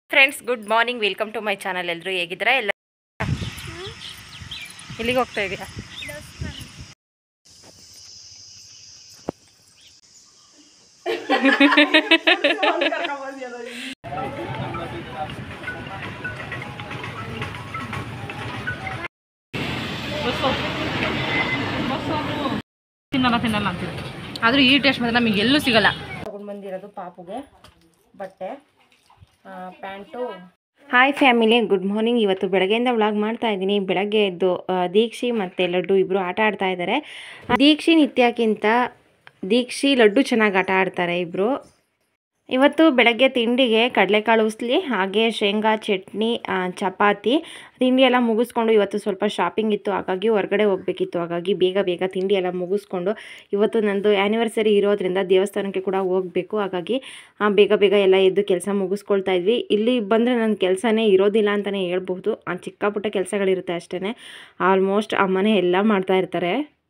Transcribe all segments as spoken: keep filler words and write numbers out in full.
Friends good morning, welcome to my channel. ಎಲ್ಲರೂ ಹೇಗಿದ್ದೀರಾ? ಎಲ್ಲ ಎಲ್ಲಿಗೆ ಹೋಗ್ತಾ ಇದ್ದೀರಾ? ತಿನ್ನಲ್ಲ ತಿನ್ನಲ್ಲ ಅಂತೀವಿ, ಆದರೂ ಈ ಟೇಸ್ಟ್ ಮಾತ್ರ ನಮಗೆ ಎಲ್ಲೂ ಸಿಗಲ್ಲ. ತಗೊಂಡು ಬಂದಿರೋದು ಪಾಪುಗೆ ಬಟ್ಟೆ, pant. Hi family, good morning. ಇವತ್ತು ಬೆಳಗ್ಗೆಯಿಂದ ವ್ಲಾಗ್ ಮಾಡ್ತಾ ಇದ್ದೀನಿ. ಬೆಳಗ್ಗೆ ಎದ್ದು ದೀಕ್ಷಿ ಮತ್ತು ಲಡ್ಡು ಇಬ್ಬರು ಆಟ ಆಡ್ತಾ ಇದ್ದಾರೆ. ದೀಕ್ಷಿ ನಿತ್ಯಕ್ಕಿಂತ ದೀಕ್ಷಿ ಲಡ್ಡು ಚೆನ್ನಾಗಿ ಆಟ ಆಡ್ತಾರೆ ಇಬ್ಬರು. ಇವತ್ತು ಬೆಳಗ್ಗೆ ತಿಂಡಿಗೆ ಕಡಲೆಕಾಳು ಉಸ್ಲಿ, ಹಾಗೆ ಶೇಂಗಾ ಚಟ್ನಿ, ಚಪಾತಿ ತಿಂಡಿ ಎಲ್ಲ ಮುಗಿಸ್ಕೊಂಡು ಇವತ್ತು ಸ್ವಲ್ಪ ಶಾಪಿಂಗ್ ಇತ್ತು, ಹಾಗಾಗಿ ಹೊರಗಡೆ ಹೋಗಬೇಕಿತ್ತು. ಹಾಗಾಗಿ ಬೇಗ ಬೇಗ ತಿಂಡಿ ಎಲ್ಲ ಮುಗಿಸ್ಕೊಂಡು ಇವತ್ತು ನಂದು ಆ್ಯನಿವರ್ಸರಿ ಇರೋದ್ರಿಂದ ದೇವಸ್ಥಾನಕ್ಕೆ ಕೂಡ ಹೋಗಬೇಕು. ಹಾಗಾಗಿ ಬೇಗ ಬೇಗ ಎಲ್ಲ ಎದ್ದು ಕೆಲಸ ಮುಗಿಸ್ಕೊಳ್ತಾ ಇದ್ವಿ. ಇಲ್ಲಿ ಬಂದರೆ ನನ್ನ ಕೆಲಸನೇ ಇರೋದಿಲ್ಲ ಅಂತಲೇ ಹೇಳ್ಬಹುದು. ಚಿಕ್ಕ ಪುಟ್ಟ ಕೆಲಸಗಳಿರುತ್ತೆ ಅಷ್ಟೇ. ಆಲ್ಮೋಸ್ಟ್ ಅಮ್ಮನೇ ಎಲ್ಲ ಮಾಡ್ತಾ ಇರ್ತಾರೆ.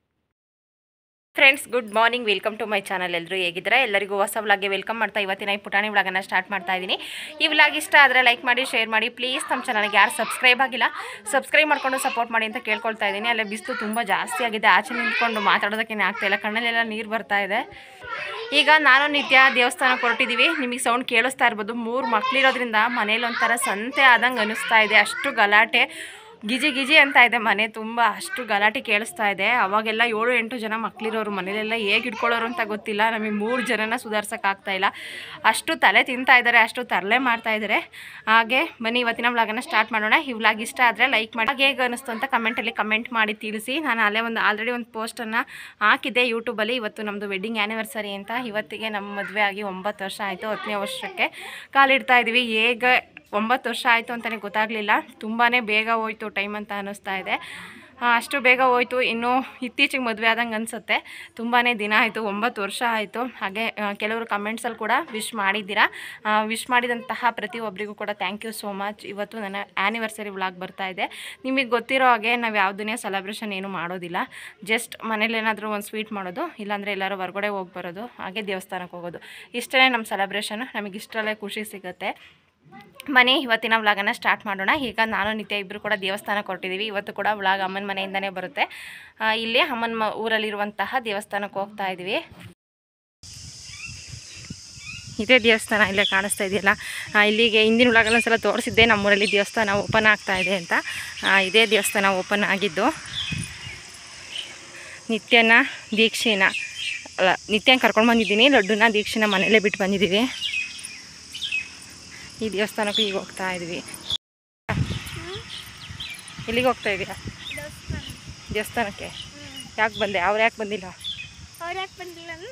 Friends good morning, welcome to my channel. ಎಲ್ಲರೂ ಹೇಗಿದ್ದಾರೆ? ಎಲ್ಲರಿಗೂ ಹೊಸ ವ್ಲಾಗ್ಗೆ ವೆಲ್ಕಮ್ ಮಾಡ್ತಾ ಇವತ್ತಿನ ಈ ಪುಟಾಣಿ ವ್ಲಾಗನ್ನು ಸ್ಟಾರ್ಟ್ ಮಾಡ್ತಾ ಇದ್ದೀನಿ. ಈ ವ್ಲಾಗ್ ಇಷ್ಟ ಆದರೆ ಲೈಕ್ ಮಾಡಿ, ಶೇರ್ ಮಾಡಿ. ಪ್ಲೀಸ್ ನಮ್ಮ ಚಾನಲ್ಗೆ ಯಾರು ಸಬ್ಸ್ಕ್ರೈಬ್ ಆಗಿಲ್ಲ ಸಬ್ಸ್ಕ್ರೈಬ್ ಮಾಡ್ಕೊಂಡು ಸಪೋರ್ಟ್ ಮಾಡಿ ಅಂತ ಕೇಳ್ಕೊಳ್ತಾ ಇದ್ದೀನಿ. ಅಲ್ಲೇ ಬಿಸಿಲು ತುಂಬ ಜಾಸ್ತಿ ಆಗಿದೆ, ಆಚೆ ನಿಂತ್ಕೊಂಡು ಮಾತಾಡೋದಕ್ಕೆ ಆಗ್ತಾಯಿಲ್ಲ, ಕಣ್ಣಲ್ಲೆಲ್ಲ ನೀರು ಬರ್ತಾ ಇದೆ. ಈಗ ನಾನು ನಿತ್ಯ ದೇವಸ್ಥಾನಕ್ಕೆ ಹೊರಟಿದ್ದೀವಿ. ನಿಮಗೆ ಸೌಂಡ್ ಕೇಳಿಸ್ತಾ ಇರ್ಬೋದು. ಮೂರು ಮಕ್ಕಳಿರೋದ್ರಿಂದ ಮನೇಲಿ ಒಂಥರ ಸಂತೆ ಆದಂಗೆ ಅನ್ನಿಸ್ತಾ ಇದೆ. ಅಷ್ಟು ಗಲಾಟೆ, ಗಿಜಿ ಗಿಜಿ ಅಂತ ಇದೆ ಮನೆ ತುಂಬ, ಅಷ್ಟು ಗಲಾಟೆ ಕೇಳಿಸ್ತಾ ಇದೆ. ಅವಾಗೆಲ್ಲ ಏಳು ಎಂಟು ಜನ ಮಕ್ಕಳಿರೋರು, ಮನೇಲೆಲ್ಲ ಹೇಗೆ ಇಟ್ಕೊಳ್ಳೋರು ಅಂತ ಗೊತ್ತಿಲ್ಲ. ನಮಗೆ ಮೂರು ಜನನ ಸುಧಾರ್ಸೋಕ್ಕಾಗ್ತಾಯಿಲ್ಲ, ಅಷ್ಟು ತಲೆ ತಿಂತಾ ಇದ್ದಾರೆ, ಅಷ್ಟು ತರಲೆ ಮಾಡ್ತಾ ಇದ್ದಾರೆ. ಹಾಗೆ ಬನ್ನಿ ಇವತ್ತಿನ ವ್ಲಾಗನ್ನು ಸ್ಟಾರ್ಟ್ ಮಾಡೋಣ. ಈ ವ್ಲಾಗ್ ಇಷ್ಟ ಆದರೆ ಲೈಕ್ ಮಾಡಿ, ಹೇಗೆ ಅನ್ನಿಸ್ತು ಅಂತ ಕಮೆಂಟಲ್ಲಿ ಕಮೆಂಟ್ ಮಾಡಿ ತಿಳಿಸಿ. ನಾನು ಅಲ್ಲೇ ಒಂದು ಆಲ್ರೆಡಿ ಒಂದು ಪೋಸ್ಟನ್ನು ಹಾಕಿದ್ದೆ ಯೂಟ್ಯೂಬಲ್ಲಿ. ಇವತ್ತು ನಮ್ಮದು ವೆಡ್ಡಿಂಗ್ ಆ್ಯನಿವರ್ಸರಿ ಅಂತ. ಇವತ್ತಿಗೆ ನಮ್ಮ ಮದುವೆ ಆಗಿ ಒಂಬತ್ತು ವರ್ಷ ಆಯಿತು. ಹತ್ತನೇ ವರ್ಷಕ್ಕೆ ಕಾಲಿಡ್ತಾ ಇದ್ದೀವಿ. ಹೇಗೆ ಒಂಬತ್ತು ವರ್ಷ ಆಯಿತು ಅಂತಲೇ ಗೊತ್ತಾಗಲಿಲ್ಲ. ತುಂಬಾ ಬೇಗ ಹೋಯ್ತು ಟೈಮ್ ಅಂತ ಅನ್ನಿಸ್ತಾ ಇದೆ. ಅಷ್ಟು ಬೇಗ ಹೋಯ್ತು. ಇನ್ನೂ ಇತ್ತೀಚೆಗೆ ಮದುವೆ ಆದಂಗೆ ಅನಿಸುತ್ತೆ. ತುಂಬಾ ದಿನ ಆಯಿತು, ಒಂಬತ್ತು ವರ್ಷ ಆಯಿತು. ಹಾಗೆ ಕೆಲವರು ಕಮೆಂಟ್ಸಲ್ಲಿ ಕೂಡ ವಿಶ್ ಮಾಡಿದ್ದೀರಾ. ವಿಶ್ ಮಾಡಿದಂತಹ ಪ್ರತಿಯೊಬ್ಬರಿಗೂ ಕೂಡ ಥ್ಯಾಂಕ್ ಯು ಸೋ ಮಚ್. ಇವತ್ತು ನನ್ನ ಆ್ಯನಿವರ್ಸರಿ ವ್ಲಾಗ್ ಬರ್ತಾ ಇದೆ. ನಿಮಗೆ ಗೊತ್ತಿರೋ ಹಾಗೆ ನಾವು ಯಾವುದನ್ನೇ ಸೆಲೆಬ್ರೇಷನ್ ಏನು ಮಾಡೋದಿಲ್ಲ. ಜಸ್ಟ್ ಮನೇಲಿ ಏನಾದರೂ ಒಂದು ಸ್ವೀಟ್ ಮಾಡೋದು, ಇಲ್ಲಾಂದರೆ ಎಲ್ಲರೂ ಹೊರಗಡೆ ಹೋಗಿ ಬರೋದು, ಹಾಗೆ ದೇವಸ್ಥಾನಕ್ಕೆ ಹೋಗೋದು. ಇಷ್ಟೇ ನಮ್ಮ ಸೆಲೆಬ್ರೇಷನ್. ನಮಗೆ ಇಷ್ಟರಲ್ಲೇ ಖುಷಿ ಸಿಗುತ್ತೆ. ಬನ್ನಿ ಇವತ್ತಿನ ವ್ಲಾಗನ್ನು ಸ್ಟಾರ್ಟ್ ಮಾಡೋಣ. ಈಗ ನಾನು ನಿತ್ಯ ಇಬ್ಬರು ಕೂಡ ದೇವಸ್ಥಾನಕ್ಕೆ ಹೊರಟಿದ್ದೀವಿ. ಇವತ್ತು ಕೂಡ ವ್ಲಾಗ್ ಅಮ್ಮನ ಮನೆಯಿಂದನೇ ಬರುತ್ತೆ. ಇಲ್ಲಿ ಅಮ್ಮನ ಮ ಊರಲ್ಲಿರುವಂತಹ ದೇವಸ್ಥಾನಕ್ಕೆ ಹೋಗ್ತಾ ಇದ್ದೀವಿ. ಇದೇ ದೇವಸ್ಥಾನ ಇಲ್ಲೇ ಕಾಣಿಸ್ತಾ ಇದೆಯಲ್ಲ, ಇಲ್ಲಿಗೆ ಹಿಂದಿನ ವ್ಲಾಗಲ್ಲಿ ಒಂದ್ಸಲ ತೋರಿಸಿದ್ದೆ ನಮ್ಮೂರಲ್ಲಿ ದೇವಸ್ಥಾನ ಓಪನ್ ಆಗ್ತಾ ಇದೆ ಅಂತ. ಇದೇ ದೇವಸ್ಥಾನ ಓಪನ್ ಆಗಿದ್ದು. ನಿತ್ಯನ ದೀಕ್ಷಿನ ಅಲ್ಲ ನಿತ್ಯನ ಕರ್ಕೊಂಡು ಬಂದಿದ್ದೀನಿ, ಲಡ್ಡುನ ದೀಕ್ಷಿನ ಮನೆಯಲ್ಲೇ ಬಿಟ್ಟು ಬಂದಿದ್ದೀವಿ. ಈ ದೇವಸ್ಥಾನಕ್ಕೂ ಈಗ ಹೋಗ್ತಾ ಇದ್ವಿ. ಎಲ್ಲಿಗೆ ಹೋಗ್ತಾ ಇದೀಯಾ? ದೇವಸ್ಥಾನಕ್ಕೆ. ಯಾಕೆ ಬಂದೆ? ಅವ್ರು ಯಾಕೆ ಬಂದಿಲ್ಲ? ಅವ್ರು ಯಾಕೆ ಬಂದಿಲ್ಲ ಅಂದ್ರೆ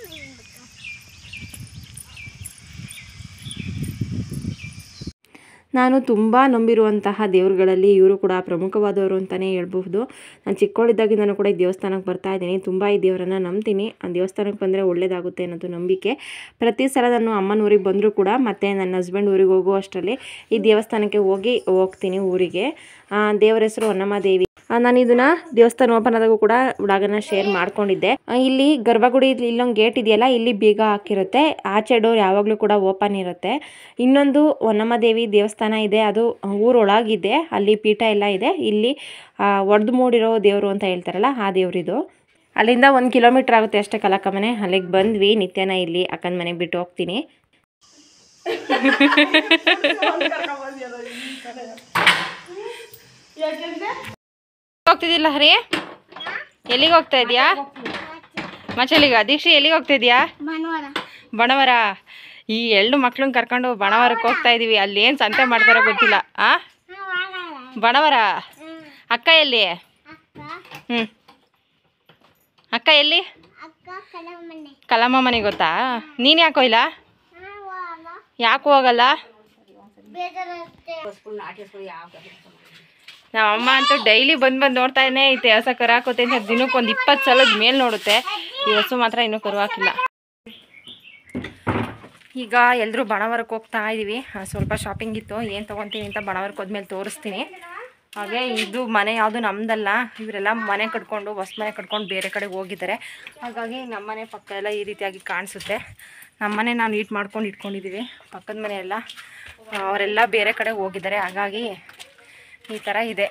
ನಾನು ತುಂಬ ನಂಬಿರುವಂತಹ ದೇವರುಗಳಲ್ಲಿ ಇವರು ಕೂಡ ಪ್ರಮುಖವಾದವರು ಅಂತಲೇ ಹೇಳ್ಬಹುದು. ನಾನು ಚಿಕ್ಕವಳಿದ್ದಾಗಿಂದನೂ ಕೂಡ ಈ ದೇವಸ್ಥಾನಕ್ಕೆ ಬರ್ತಾ ಇದ್ದೀನಿ. ತುಂಬ ಈ ದೇವರನ್ನು ನಂಬ್ತೀನಿ. ಆ ದೇವಸ್ಥಾನಕ್ಕೆ ಬಂದರೆ ಒಳ್ಳೆಯದಾಗುತ್ತೆ ಅನ್ನೋದು ನಂಬಿಕೆ. ಪ್ರತಿ ಸಲ ನಾನು ಅಮ್ಮನ ಊರಿಗೆ ಬಂದರೂ ಕೂಡ ಮತ್ತು ನನ್ನ ಹಸ್ಬೆಂಡ್ ಊರಿಗೆ ಹೋಗೋ ಅಷ್ಟರಲ್ಲಿ ಈ ದೇವಸ್ಥಾನಕ್ಕೆ ಹೋಗಿ ಹೋಗ್ತೀನಿ ಊರಿಗೆ. ದೇವರ ಹೆಸರು ಹೊನ್ನಮ್ಮ ದೇವಿ. ನಾನು ಇದನ್ನ ದೇವಸ್ಥಾನ ಓಪನ್ ಆದಾಗೂ ಕೂಡ ವ್ಲಾಗನ್ನು ಶೇರ್ ಮಾಡ್ಕೊಂಡಿದ್ದೆ. ಇಲ್ಲಿ ಗರ್ಭಗುಡಿ ಇಲ್ಲೊಂದು ಗೇಟ್ ಇದೆಯಲ್ಲ, ಇಲ್ಲಿ ಬೀಗ ಹಾಕಿರುತ್ತೆ. ಆಚೆ ಡೋರ್ ಯಾವಾಗಲೂ ಕೂಡ ಓಪನ್ ಇರುತ್ತೆ. ಇನ್ನೊಂದು ಹೊನ್ನಮ್ಮ ದೇವಿ ದೇವಸ್ಥಾನ ಇದೆ, ಅದು ಊರೊಳಗಿದೆ. ಅಲ್ಲಿ ಪೀಠ ಎಲ್ಲ ಇದೆ. ಇಲ್ಲಿ ಒಡೆದು ಮೂಡಿರೋ ದೇವರು ಅಂತ ಹೇಳ್ತಾರಲ್ಲ, ಆ ದೇವರಿದು. ಅಲ್ಲಿಂದ ಒಂದು ಕಿಲೋಮೀಟ್ರ್ ಆಗುತ್ತೆ ಅಷ್ಟೇ ಕಲಕ ಮನೆ. ಅಲ್ಲಿಗೆ ಬಂದ್ವಿ. ನಿತ್ಯನ ಇಲ್ಲಿ ಅಕ್ಕನ ಮನೆಗೆ ಬಿಟ್ಟು ಹೋಗ್ತೀನಿ. ಹೋಗ್ತಿದ್ದಿಲ್ಲ ಹರಿ? ಎಲ್ಲಿಗೆ ಹೋಗ್ತಾ ಇದೀಯಾ? ಮಚಲಿಗ ದೀಕ್ಷಿ ಎಲ್ಲಿಗೆ ಹೋಗ್ತಾ ಇದೀಯಾ? ಬಣವರ. ಈ ಎರಡು ಮಕ್ಳನ್ನ ಕರ್ಕೊಂಡು ಬಣವರಕ್ಕೆ ಹೋಗ್ತಾ ಇದೀವಿ. ಅಲ್ಲಿ ಏನು ಸಂತೆ ಮಾಡ್ತಾರೋ ಗೊತ್ತಿಲ್ಲ. ಆ ಬಣವರ. ಅಕ್ಕ ಎಲ್ಲಿ? ಹ್ಞೂ ಅಕ್ಕ ಎಲ್ಲಿ? ಕಲಮ್ಮ ಮನೆ ಗೊತ್ತಾ? ನೀನು ಯಾಕೋ ಇಲ್ಲ? ಯಾಕೆ ಹೋಗಲ್ಲ? ನಮ್ಮ ಅಮ್ಮ ಅಂತೂ ಡೈಲಿ ಬಂದು ಬಂದು ನೋಡ್ತಾನೆ ಐತೆ. ಹೊಸ ಕರು ಹಾಕೋತೆ ಅಂತ ದಿನಕ್ಕೆ ಒಂದು ಇಪ್ಪತ್ತು ಸಲದ ಮೇಲೆ ನೋಡುತ್ತೆ. ಈ ಹಸು ಮಾತ್ರ ಇನ್ನೂ ಕರು ಹಾಕಿಲ್ಲ. ಈಗ ಎಲ್ಲರೂ ಬಣವರಕ್ಕೆ ಹೋಗ್ತಾ ಇದ್ದೀವಿ. ಸ್ವಲ್ಪ ಶಾಪಿಂಗ್ ಇತ್ತು, ಏನು ತೊಗೊತೀನಿ ಅಂತ ಬಣವರಕ್ಕೆ ಹೋದ್ಮೇಲೆ ತೋರಿಸ್ತೀನಿ. ಹಾಗೆ ಇದು ಮನೆ ಯಾವುದು ನಮ್ಮದಲ್ಲ. ಇವರೆಲ್ಲ ಮನೆ ಕಟ್ಕೊಂಡು ಹೊಸ ಮನೆ ಕಟ್ಕೊಂಡು ಬೇರೆ ಕಡೆಗೆ ಹೋಗಿದ್ದಾರೆ. ಹಾಗಾಗಿ ನಮ್ಮ ಮನೆ ಪಕ್ಕ ಎಲ್ಲ ಈ ರೀತಿಯಾಗಿ ಕಾಣಿಸುತ್ತೆ. ನಮ್ಮನೆ ನಾವು ನೀಟ್ ಮಾಡ್ಕೊಂಡು ಇಟ್ಕೊಂಡಿದ್ದೀವಿ. ಪಕ್ಕದ ಮನೆ ಎಲ್ಲ ಅವರೆಲ್ಲ ಬೇರೆ ಕಡೆ ಹೋಗಿದ್ದಾರೆ, ಹಾಗಾಗಿ ಈ ಥರ ಇದೆ.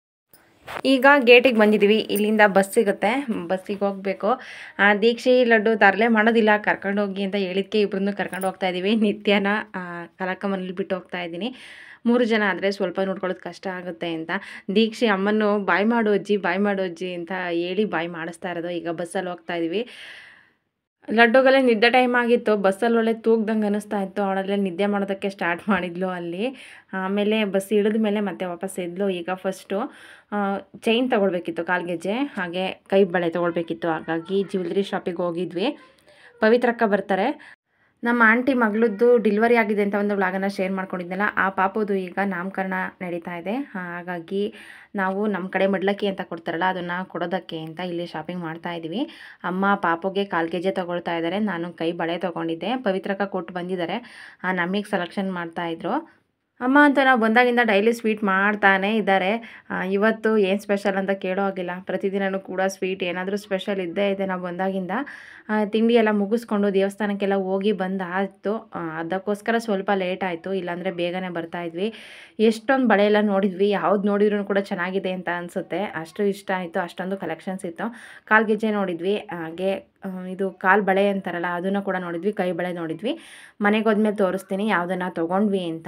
ಈಗ ಗೇಟಿಗೆ ಬಂದಿದ್ದೀವಿ. ಇಲ್ಲಿಂದ ಬಸ್ ಸಿಗುತ್ತೆ, ಬಸ್ಸಿಗೆ ಹೋಗಬೇಕು. ದೀಕ್ಷಿ ಲಡ್ಡು ತರಲೆ ಮಾಡೋದಿಲ್ಲ, ಕರ್ಕೊಂಡು ಹೋಗಿ ಅಂತ ಹೇಳಿದ್ಕೆ ಇಬ್ಬರನ್ನು ಕರ್ಕೊಂಡು ಹೋಗ್ತಾ ಇದ್ದೀವಿ. ನಿತ್ಯನ ಕಲಾಕ ಮನೇಲಿ ಬಿಟ್ಟು ಹೋಗ್ತಾ ಇದ್ದೀನಿ. ಮೂರು ಜನ ಆದರೆ ಸ್ವಲ್ಪ ನೋಡ್ಕೊಳ್ಳೋದು ಕಷ್ಟ ಆಗುತ್ತೆ ಅಂತ ದೀಕ್ಷಿ ಅಮ್ಮನ್ನು ಬಾಯ್ ಮಾಡು ಅಜ್ಜಿ ಬಾಯ್ ಮಾಡು ಅಜ್ಜಿ ಅಂತ ಹೇಳಿ ಬಾಯ್ ಮಾಡಿಸ್ತಾ ಇರೋದು. ಈಗ ಬಸ್ಸಲ್ಲಿ ಹೋಗ್ತಾ ಇದ್ದೀವಿ. ಲಡ್ಡುಗಲ್ಲೇ ನಿದ್ದೆ ಟೈಮ್ ಆಗಿತ್ತು, ಬಸ್ಸಲ್ಲಿ ಒಳ್ಳೆ ತೂಗ್ದಂಗೆ ಅನ್ನಿಸ್ತಾ ಇತ್ತು. ಅವಳಲ್ಲೇ ನಿದ್ದೆ ಮಾಡೋದಕ್ಕೆ ಸ್ಟಾರ್ಟ್ ಮಾಡಿದ್ಲು ಅಲ್ಲಿ. ಆಮೇಲೆ ಬಸ್ ಇಳಿದ ಮೇಲೆ ಮತ್ತೆ ವಾಪಸ್ ಇದ್ಲು. ಈಗ ಫಸ್ಟು ಚೈನ್ ತೊಗೊಳ್ಬೇಕಿತ್ತು, ಕಾಲ್ಗೆಜ್ಜೆ, ಹಾಗೆ ಕೈ ಬಳೆ ತೊಗೊಳ್ಬೇಕಿತ್ತು. ಹಾಗಾಗಿ ಜ್ಯುವೆಲ್ರಿ ಶಾಪಿಗೆ ಹೋಗಿದ್ವಿ. ಪವಿತ್ರಕ್ಕ ಬರ್ತಾರೆ. ನಮ್ಮ ಆಂಟಿ ಮಗಳದ್ದು ಡಿಲಿವರಿ ಆಗಿದೆ ಅಂತ ಒಂದು ವ್ಲಾಗನ್ನು ಶೇರ್ ಮಾಡ್ಕೊಂಡಿದ್ದೆನಲ್ಲ, ಆ ಪಾಪುದು ಈಗ ನಾಮಕರಣ ನಡೀತಾ ಇದೆ. ಹಾಗಾಗಿ ನಾವು ನಮ್ಮ ಕಡೆ ಮಡ್ಲಕ್ಕಿ ಅಂತ ಕೊಡ್ತಾರಲ್ಲ, ಅದನ್ನು ಕೊಡೋದಕ್ಕೆ ಅಂತ ಇಲ್ಲಿ ಶಾಪಿಂಗ್ ಮಾಡ್ತಾ ಇದ್ದೀವಿ. ಅಮ್ಮ ಪಾಪುಗೆ ಕಾಲ್ಗೆಜ್ಜೆ ತೊಗೊಳ್ತಾ ಇದ್ದಾರೆ, ನಾನು ಕೈ ಬಳೆ ತೊಗೊಂಡಿದ್ದೆ. ಪವಿತ್ರಕ್ಕ ಕೊಟ್ಟು ಬಂದಿದ್ದಾರೆ, ನಮಗೆ ಸೆಲೆಕ್ಷನ್ ಮಾಡ್ತಾಯಿದ್ರು. ಅಮ್ಮ ಅಂತ ನಾವು ಬಂದಾಗಿಂದ ಡೈಲಿ ಸ್ವೀಟ್ ಮಾಡ್ತಾನೇ ಇದ್ದಾರೆ. ಇವತ್ತು ಏನು ಸ್ಪೆಷಲ್ ಅಂತ ಕೇಳೋ ಆಗಿಲ್ಲ, ಪ್ರತಿದಿನವೂ ಕೂಡ ಸ್ವೀಟ್ ಏನಾದರೂ ಸ್ಪೆಷಲ್ ಇದ್ದೇ ಇದೆ. ನಾವು ಬಂದಾಗಿಂದ ತಿಂಡಿ ಎಲ್ಲ ಮುಗಿಸ್ಕೊಂಡು ದೇವಸ್ಥಾನಕ್ಕೆಲ್ಲ ಹೋಗಿ ಬಂದಾಯಿತು. ಅದಕ್ಕೋಸ್ಕರ ಸ್ವಲ್ಪ ಲೇಟ್ ಆಯಿತು, ಇಲ್ಲಾಂದರೆ ಬೇಗನೆ ಬರ್ತಾಯಿದ್ವಿ. ಎಷ್ಟೊಂದು ಬಳೆ ಎಲ್ಲ ನೋಡಿದ್ವಿ, ಯಾವ್ದು ನೋಡಿದ್ರೂ ಕೂಡ ಚೆನ್ನಾಗಿದೆ ಅಂತ ಅನಿಸುತ್ತೆ, ಅಷ್ಟು ಇಷ್ಟ ಆಯಿತು. ಅಷ್ಟೊಂದು ಕಲೆಕ್ಷನ್ಸ್ ಇತ್ತು. ಕಾಲ್ಗೆಜ್ಜೆ ನೋಡಿದ್ವಿ, ಹಾಗೆ ಇದು ಕಾಲು ಬಳೆ ಅಂತಾರಲ್ಲ ಅದನ್ನು ಕೂಡ ನೋಡಿದ್ವಿ, ಕೈ ಬಳೆ ನೋಡಿದ್ವಿ. ಮನೆಗೆ ಹೋದ್ಮೇಲೆ ತೋರಿಸ್ತೀನಿ ಯಾವುದನ್ನು ತೊಗೊಂಡ್ವಿ ಅಂತ.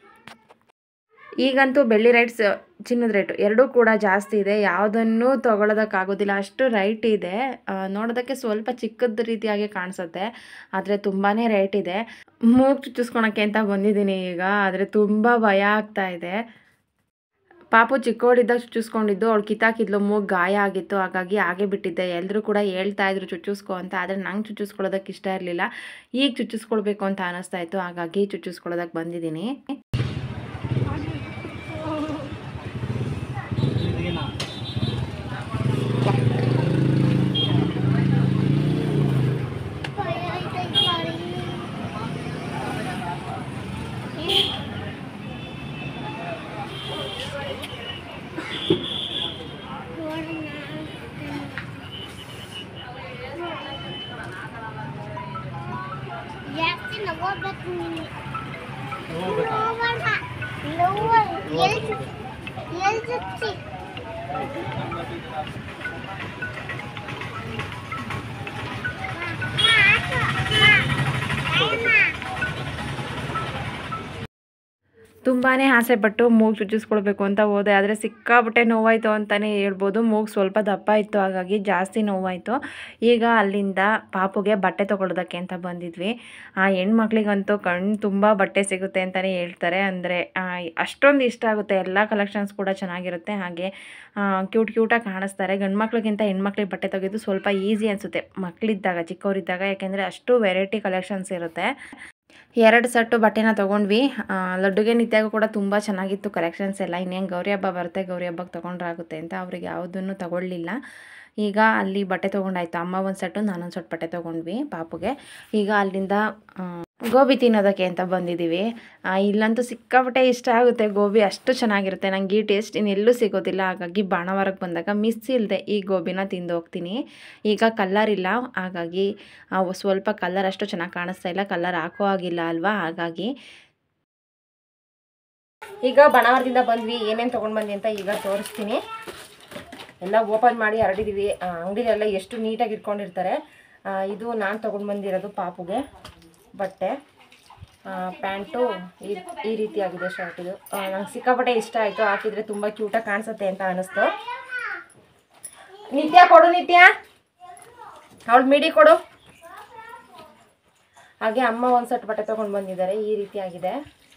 ಈಗಂತೂ ಬೆಳ್ಳಿ ರೇಟ್ಸ್, ಚಿನ್ನದ ರೇಟು ಎರಡೂ ಕೂಡ ಜಾಸ್ತಿ ಇದೆ. ಯಾವುದನ್ನು ತೊಗೊಳೋದಕ್ಕಾಗೋದಿಲ್ಲ, ಅಷ್ಟು ರೈಟ್ ಇದೆ. ನೋಡೋದಕ್ಕೆ ಸ್ವಲ್ಪ ಚಿಕ್ಕದ ರೀತಿಯಾಗಿ ಕಾಣಿಸುತ್ತೆ, ಆದರೆ ತುಂಬಾ ರೇಟ್ ಇದೆ. ಮೂಗು ಚುಚ್ಚಿಸ್ಕೊಳಕ್ಕೆ ಅಂತ ಬಂದಿದ್ದೀನಿ ಈಗ, ಆದರೆ ತುಂಬ ಭಯ ಆಗ್ತಾ ಇದೆ. ಪಾಪು ಚಿಕ್ಕವಳಿದ್ದಾಗ ಚುಚ್ಚಿಸ್ಕೊಂಡಿದ್ದು, ಅವಳು ಕಿತ್ತಾಕಿದ್ಲು, ಮೂಗು ಗಾಯ ಆಗಿತ್ತು, ಹಾಗಾಗಿ ಹಾಗೆ ಬಿಟ್ಟಿದ್ದೆ. ಎಲ್ಲರೂ ಕೂಡ ಹೇಳ್ತಾ ಇದ್ರು ಚುಚ್ಚಿಸ್ಕೊ ಅಂತ, ಆದರೆ ನಂಗೆ ಚುಚ್ಚಿಸ್ಕೊಳ್ಳೋದಕ್ಕೆ ಇಷ್ಟ ಇರಲಿಲ್ಲ. ಈಗ ಚುಚ್ಚಿಸ್ಕೊಳ್ಬೇಕು ಅಂತ ಅನ್ನಿಸ್ತಾ ಇತ್ತು, ಹಾಗಾಗಿ ಚುಚ್ಚಿಸ್ಕೊಳ್ಳೋದಕ್ಕೆ ಬಂದಿದ್ದೀನಿ. ತುಂಬಾ ಆಸೆಪಟ್ಟು ಮೂಗು ಚುಚ್ಚಿಸ್ಕೊಳ್ಬೇಕು ಅಂತ ಹೋದೆ, ಆದರೆ ಸಿಕ್ಕಾಪಟ್ಟೆ ನೋವಾಯಿತು ಅಂತಲೇ ಹೇಳ್ಬೋದು. ಮೂಗು ಸ್ವಲ್ಪ ದಪ್ಪ ಇತ್ತು, ಹಾಗಾಗಿ ಜಾಸ್ತಿ ನೋವಾಯಿತು. ಈಗ ಅಲ್ಲಿಂದ ಪಾಪುಗೆ ಬಟ್ಟೆ ತೊಗೊಳೋದಕ್ಕೆ ಅಂತ ಬಂದಿದ್ವಿ. ಆ ಹೆಣ್ಮಕ್ಳಿಗಂತೂ ಕಣ್ಣು ತುಂಬ ಬಟ್ಟೆ ಸಿಗುತ್ತೆ ಅಂತಲೇ ಹೇಳ್ತಾರೆ. ಅಂದರೆ ಅಷ್ಟೊಂದು ಇಷ್ಟ ಆಗುತ್ತೆ, ಎಲ್ಲ ಕಲೆಕ್ಷನ್ಸ್ ಕೂಡ ಚೆನ್ನಾಗಿರುತ್ತೆ, ಹಾಗೆ ಕ್ಯೂಟ್ ಕ್ಯೂಟಾಗಿ ಕಾಣಿಸ್ತಾರೆ. ಗಂಡು ಮಕ್ಳಿಗಿಂತ ಹೆಣ್ಮಕ್ಳಿಗೆ ಬಟ್ಟೆ ತೆಗೆದು ಸ್ವಲ್ಪ ಈಸಿ ಅನಿಸುತ್ತೆ ಮಕ್ಕಳಿದ್ದಾಗ, ಚಿಕ್ಕವರಿದ್ದಾಗ, ಯಾಕೆಂದರೆ ಅಷ್ಟು ವೆರೈಟಿ ಕಲೆಕ್ಷನ್ಸ್ ಇರುತ್ತೆ. ಎರಡು ಸೆಟ್ಟು ಬಟ್ಟೆನ ತೊಗೊಂಡ್ವಿ. ಲಡ್ಡುಗೆ ನಿತ್ಯಾಗೂ ಕೂಡ ತುಂಬ ಚೆನ್ನಾಗಿತ್ತು ಕಲೆಕ್ಷನ್ಸ್ ಎಲ್ಲ. ಇನ್ನೇನು ಗೌರಿ ಹಬ್ಬ ಬರುತ್ತೆ, ಗೌರಿ ಹಬ್ಬಕ್ಕೆ ತೊಗೊಂಡ್ರಾಗುತ್ತೆ ಅಂತ ಅವ್ರಿಗೆ ಯಾವುದನ್ನು ತೊಗೊಳ್ಳಿಲ್ಲ. ಈಗ ಅಲ್ಲಿ ಬಟ್ಟೆ ತೊಗೊಂಡಾಯ್ತು. ಅಮ್ಮ ಒಂದು ಸೆಟ್ಟು, ನಾನೊಂದು ಸೆಟ್ ಬಟ್ಟೆ ತೊಗೊಂಡ್ವಿ ಪಾಪುಗೆ. ಈಗ ಅಲ್ಲಿಂದ ಗೋಬಿ ತಿನ್ನೋದಕ್ಕೆ ಅಂತ ಬಂದಿದ್ದೀವಿ. ಇಲ್ಲಂತೂ ಸಿಕ್ಕಾಪಟ್ಟೆ ಇಷ್ಟ ಆಗುತ್ತೆ ಗೋಬಿ, ಅಷ್ಟು ಚೆನ್ನಾಗಿರುತ್ತೆ. ನನಗೆ ಈ ಟೇಸ್ಟ್ ಇನ್ನೆಲ್ಲೂ ಸಿಗೋದಿಲ್ಲ, ಹಾಗಾಗಿ ಬಾಣವಾರಕ್ಕೆ ಬಂದಾಗ ಮಿಸ್ ಇಲ್ಲದೆ ಈ ಗೋಬಿನ ತಿಂದು ಹೋಗ್ತೀನಿ. ಈಗ ಕಲ್ಲರ್ ಇಲ್ಲ, ಹಾಗಾಗಿ ಸ್ವಲ್ಪ ಕಲ್ಲರ್ ಅಷ್ಟು ಚೆನ್ನಾಗಿ ಕಾಣಿಸ್ತಾ ಇಲ್ಲ, ಕಲ್ಲರ್ ಹಾಕೋ ಆಗಿಲ್ಲ ಅಲ್ವಾ, ಹಾಗಾಗಿ. ಈಗ ಬಾಣವಾರದಿಂದ ಬಂದ್ವಿ, ಏನೇನು ತೊಗೊಂಡು ಬಂದ್ವಿ ಅಂತ ಈಗ ತೋರಿಸ್ತೀನಿ. ಎಲ್ಲ ಓಪನ್ ಮಾಡಿ ಹರಡಿದ್ದೀವಿ. ಅಂಗಡಿಯೆಲ್ಲ ಎಷ್ಟು ನೀಟಾಗಿ ಇಟ್ಕೊಂಡಿರ್ತಾರೆ. ಇದು ನಾನು ತೊಗೊಂಡು ಬಂದಿರೋದು ಪಾಪುಗೆ ಬಟ್ಟೆ, ಪ್ಯಾಂಟು ಈ ಈ ರೀತಿಯಾಗಿದೆ ಶರ್ಟ್. ಇದು ನಂಗೆ ಸಿಕ್ಕಾಪಟ್ಟೆ ಇಷ್ಟ ಆಯಿತು, ಹಾಕಿದರೆ ತುಂಬ ಕ್ಯೂಟಾಗಿ ಕಾಣಿಸುತ್ತೆ ಅಂತ ಅನ್ನಿಸ್ತು. ನಿತ್ಯ ಕೊಡು, ನಿತ್ಯ ಅವಳು ಮಿಡಿ ಕೊಡು. ಹಾಗೆ ಅಮ್ಮ ಒಂದು ಸೆಟ್ ಬಟ್ಟೆ ತೊಗೊಂಡು ಬಂದಿದ್ದಾರೆ, ಈ ರೀತಿಯಾಗಿದೆ.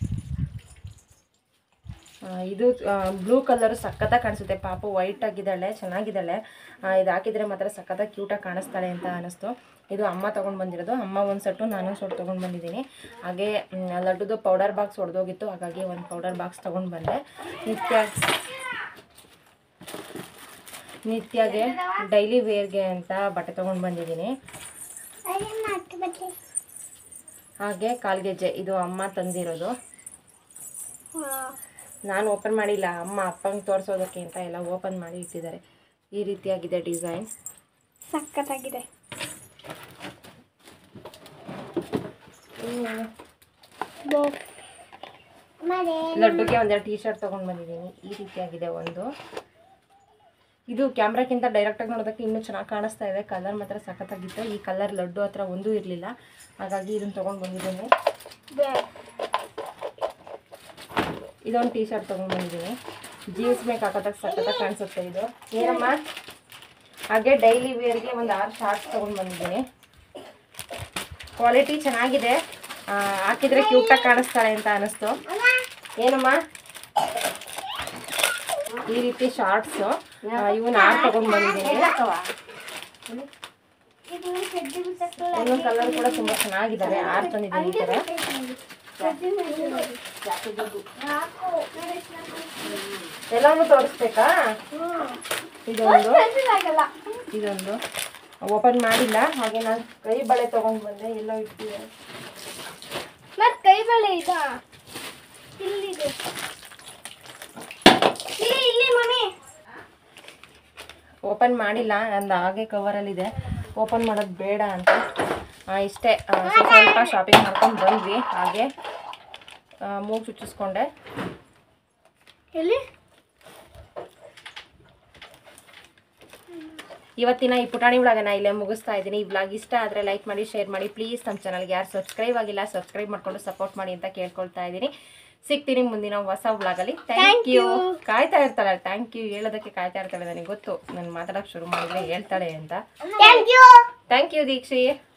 ಇದು ಬ್ಲೂ ಕಲರು ಸಖತ್ತಾಗಿ ಕಾಣಿಸುತ್ತೆ. ಪಾಪು ವೈಟ್ ಆಗಿದ್ದಾಳೆ, ಚೆನ್ನಾಗಿದ್ದಾಳೆ. ಇದು ಹಾಕಿದರೆ ಮಾತ್ರ ಸಖತ್ತಾಗಿ ಕ್ಯೂಟಾಗಿ ಕಾಣಿಸ್ತಾಳೆ ಅಂತ ಅನ್ನಿಸ್ತು. ಇದು ಅಮ್ಮ ತೊಗೊಂಡು ಬಂದಿರೋದು. ಅಮ್ಮ ಒಂದು ಸೆಟ್ಟು, ನಾನು ಸೆಟ್ ತೊಗೊಂಡು ಬಂದಿದ್ದೀನಿ. ಹಾಗೆ ಲಡ್ಡುದು ಪೌಡರ್ ಬಾಕ್ಸ್ ಹೊಡೆದೋಗಿತ್ತು, ಹಾಗಾಗಿ ಒಂದು ಪೌಡರ್ ಬಾಕ್ಸ್ ತೊಗೊಂಡು ಬಂದೆ. ನಿತ್ಯ ನಿತ್ಯಗೆ ಡೈಲಿ ವೇರ್ಗೆ ಅಂತ ಬಟ್ಟೆ ತೊಗೊಂಡು ಬಂದಿದ್ದೀನಿ. ಹಾಗೆ ಕಾಲ್ಗೆಜ್ಜೆ, ಇದು ಅಮ್ಮ ತಂದಿರೋದು. ನಾನು ಓಪನ್ ಮಾಡಿಲ್ಲ, ಅಮ್ಮ ಅಪ್ಪಂಗೆ ತೋರಿಸೋದಕ್ಕೆ ಅಂತ ಎಲ್ಲ ಓಪನ್ ಮಾಡಿ ಇಟ್ಟಿದ್ದಾರೆ. ಈ ರೀತಿಯಾಗಿದೆ ಡಿಸೈನ್, ಸಖತ್ತಾಗಿದೆ. ಲಡ್ಡುಗೆ ಒಂದೆರಡು ಟೀ ಶರ್ಟ್ ತೊಗೊಂಡು ಬಂದಿದ್ದೀನಿ. ಈ ರೀತಿಯಾಗಿದೆ ಒಂದು. ಇದು ಕ್ಯಾಮ್ರಾಕ್ಕಿಂತ ಡೈರೆಕ್ಟಾಗಿ ನೋಡೋದಕ್ಕೆ ಇನ್ನೂ ಚೆನ್ನಾಗಿ ಕಾಣಿಸ್ತಾ ಇದೆ. ಕಲರ್ ಮಾತ್ರ ಸಖತ್ತಾಗಿತ್ತು. ಈ ಕಲರ್ ಲಡ್ಡು ಹತ್ರ ಒಂದೂ ಇರಲಿಲ್ಲ, ಹಾಗಾಗಿ ಇದನ್ನು ತೊಗೊಂಡು ಬಂದಿದ್ದೀನಿ. ಇದೊಂದು ಟೀ ಶರ್ಟ್ ತೊಗೊಂಡು ಬಂದಿದ್ದೀನಿ. ಜೀನ್ಸ್ ಮೇಲೆ ಹಾಕೋದಕ್ಕೆ ಸಖತ್ತಾಗಿ ಕಾಣಿಸುತ್ತೆ ಇದು. ಏನಮ್ಮ, ಹಾಗೆ ಡೈಲಿ ವೇರ್ಗೆ ಒಂದು ಆರು ಶಾರ್ಟ್ಸ್ ತೊಗೊಂಡು ಬಂದಿದ್ದೀನಿ. ಕ್ವಾಲಿಟಿ ಚೆನ್ನಾಗಿದೆ, ಹಾಕಿದರೆ ಕ್ಯೂಟಾಗಿ ಕಾಣಿಸ್ತಾಳೆ ಅಂತ ಅನ್ನಿಸ್ತು. ಏನಮ್ಮ, ಈ ರೀತಿ ಶಾರ್ಟ್ಸು ಇವನ್ನ ಆರು ತೊಗೊಂಡು ಬಂದಿದ್ದೀನಿ. ಒಂದೊಂದು ಕಲರ್ ಕೂಡ ತುಂಬ ಚೆನ್ನಾಗಿದ್ದಾವೆ. ಆರು ತಂದಿದ್ದೀನಿ ಈ ಥರ. ಎಲ್ಲವನ್ನೂ ತೋರಿಸ್ಬೇಕಾ? ಇದೊಂದು ಇದೊಂದು ಓಪನ್ ಮಾಡಿಲ್ಲ. ಹಾಗೆ ನಾನು ಕೈ ಬಳೆ ತೊಗೊಂಡು ಬಂದೆ. ಎಲ್ಲ ಇಟ್ಟಿದೆ. ಮತ್ತೆ ಕೈ ಬಳೆ ಇದಾ? ಇಲ್ಲಿದೆ. ಇಲ್ಲಿ ಇಲ್ಲಿ ಮಮ್ಮಿ. ಓಪನ್ ಮಾಡಿಲ್ಲ, ನಂದು ಹಾಗೆ ಕವರಲ್ಲಿದೆ. ಓಪನ್ ಮಾಡೋದು ಬೇಡ ಅಂತ ಇಷ್ಟೇ ಸ್ವಲ್ಪ ಶಾಪಿಂಗ್ ಮಾಡ್ಕೊಂಡು ಬಂದ್ವಿ. ಹಾಗೆ ಮೂಗು ಚುಚ್ಚಿಸ್ಕೊಂಡೆ. ಎಲ್ಲಿ? ಇವತ್ತಿನ ಈ ಪುಟಾಣಿ ವ್ಲಾಗನ್ನ ಇಲ್ಲೇ ಮುಗಿಸ್ತಾ ಇದ್ದೀನಿ. ಈ ವ್ಲಾಗ್ ಇಷ್ಟ ಆದರೆ ಲೈಕ್ ಮಾಡಿ, ಶೇರ್ ಮಾಡಿ. ಪ್ಲೀಸ್ ನಮ್ಮ ಚಾನಲ್ಗೆ ಯಾರು ಸಬ್ಸ್ಕ್ರೈಬ್ ಆಗಿಲ್ಲ ಸಬ್ಸ್ಕ್ರೈಬ್ ಮಾಡ್ಕೊಂಡು ಸಪೋರ್ಟ್ ಮಾಡಿ ಅಂತ ಕೇಳ್ಕೊಳ್ತಾ ಇದ್ದೀನಿ. ಸಿಗ್ತೀನಿ ಮುಂದಿನ ಹೊಸ ವ್ಲಾಗಲ್ಲಿ. Thank you. ಕಾಯ್ತಾ ಇರ್ತಾಳೆ, ಥ್ಯಾಂಕ್ ಯು ಹೇಳೋದಕ್ಕೆ ಕಾಯ್ತಾ ಇರ್ತಾಳೆ. ನನಗೆ ಗೊತ್ತು ನಾನು ಮಾತಾಡೋಕ್ಕೆ ಶುರು ಮಾಡಿದ್ರೆ ಹೇಳ್ತಾಳೆ ಅಂತ. Thank you ದೀಕ್ಷಿ.